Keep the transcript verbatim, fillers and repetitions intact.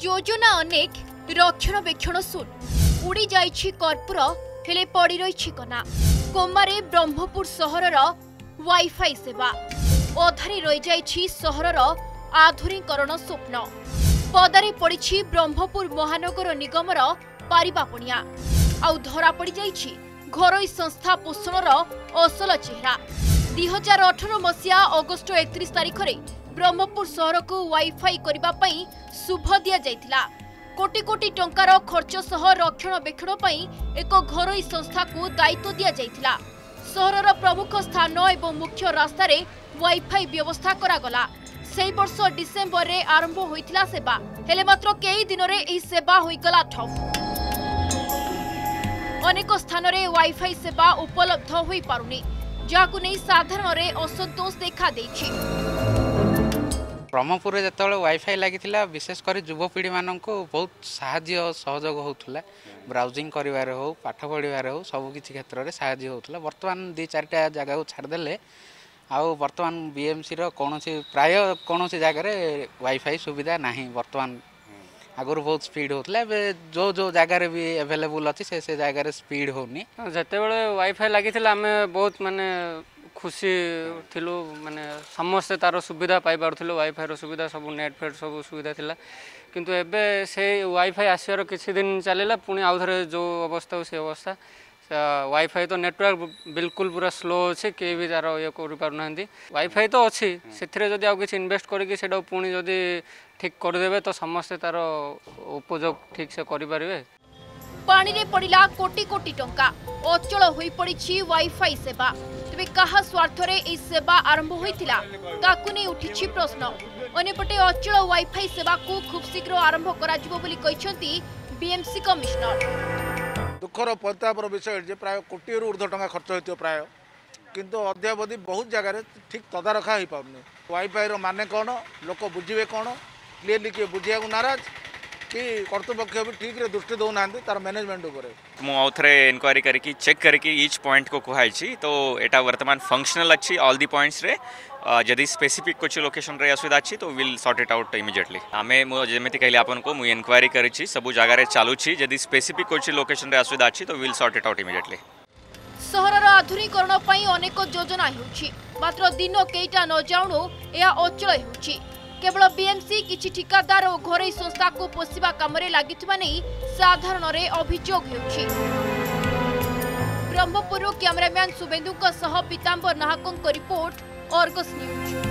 योजना अनेक रक्षणबेक्षण शून्य उड़ी जाइछि कर्पूर हेले पड़ी रही कना कोमारे ब्रह्मपुर सहरर वाईफाई सेवा अधारे रही जाइछि सहरर आधुनिकरण स्वप्न पदारे पड़ी ब्रह्मपुर महानगर निगमर पारिबापणिया आउ धरा पड़ी जाइछि घरोई संस्था पोषणर असल चेहरा दुई हजार अठर मसीहा अगस्ट एकतीस तारिख में ब्रह्मपुर सहर को वाईफाई करने शुभ दि जाइथिला कोटी कोटी टंकार खर्च सह रक्षणबेक्षण एक घरोई संस्था को दायित्व दि जाइथिला सहरर प्रमुख स्थान एवं मुख्य रास्ता रे वाईफाई व्यवस्था करागला सेई वर्ष डिसेम्बर रे आरंभ होइथिला सेवा हेले मात्र कई दिन रे एही सेवा होइगला ठप अनेक स्थान रे वाईफाई सेवा उपलब्ध होई पारुनी जाकु नै साधारण रे असंतोष देखा देछि। ब्रह्मपुर में जो वाईफाई लगी विशेषकर युवपीढ़ी मान बहुत साहाय्य सहयोग होता ब्राउजिंग कर हो पाठ पढ़ार हो सबकि क्षेत्र में साहाय्य होता बर्तमान दी चारिटा जगह को छाड़देले आउ बर्तमान बीएमसी कौन प्राय कौन जगार वाईफाई सुविधा नहीं बर्तमान आगुरी बहुत स्पीड होता जो जो जगार भी एवेलेबल अच्छी से से जगार स्पीड होनी जिते वाईफाई लगी आम बहुत माने खुशी थिलु माने समस्ते तार सुविधा पाई पारुथिलु वाईफाई सुविधा सब नेट फेट सब सुविधा थिला किंतु एबे से वाईफाई आसियार किछि दिन चलेला पुणी आउ थरे जो अवस्था से अवस्था वाईफाई तो नेटवर्क बिल्कुल पूरा स्लो अच्छे के भी तार ये कर पारना वाईफाई तो अच्छी से जदि आउ किछि इन्वेस्ट करके सेटा पुणी जदि ठीक करदेबे तो समस्ते तार उपयोग ठीक से करि परिबे। पानी रे पड़िला कोटी कोटी टंका अचल होई पड़िछि वाईफाई सेवा तेबे कहा स्वार्थ रे ए सेवा आरंभ होइतिला ताकु नै उठिछि प्रश्न अनेपटे अचल वाईफाई सेवा को खूब शीघ्र आरंभ कराजिबो बोली कहिसंती बीएमसी कमिश्नर। दुखर परितापर विषय जे प्राय कोटी रु ऊर्ध्व टंका खर्च होइतो प्राय किंतु अद्यावधि बहुत जगह ठीक तदारखा हो पाउनी वाईफाई रो माने कौन लोक बुझे कौन क्लीयरली किए बुझिया नाराज कि कर्तृपक्ष भी ठीक रे दृष्टि दौना तार मैनेजमेंट मुझे इनक्वारी करके चेक करके ईच पॉइंट को कहुई तो यहाँ वर्तमान फंक्शनल अच्छी ऑल दी पॉइंट्स रे जदि स्पेसिफिक कुछ लोकेशन रे असुविधा अच्छी तो will sort it out immediately आम जमी कहली आपन को मुझे इनक्वारी करी सब जगह चलुची जदि स्पेसिफिक कुछ लोकेशन रे असुविधा अच्छी तो will sort it out immediately. सहरर आधुनिकरण पई अनेक योजना होउछि मात्र दिन केइटा न जाउनु या अचल होउछि केवल बीएमसी किछि ठिकादार और घरोई संस्था को पोषिबा कामरे लागिथिबा नै साधारण रे अभियोग हेउछि। ब्रह्मपुर कैमरामैन सुबेंदु सह पीतांबर नाहकंक रिपोर्ट अर्गस न्यूज।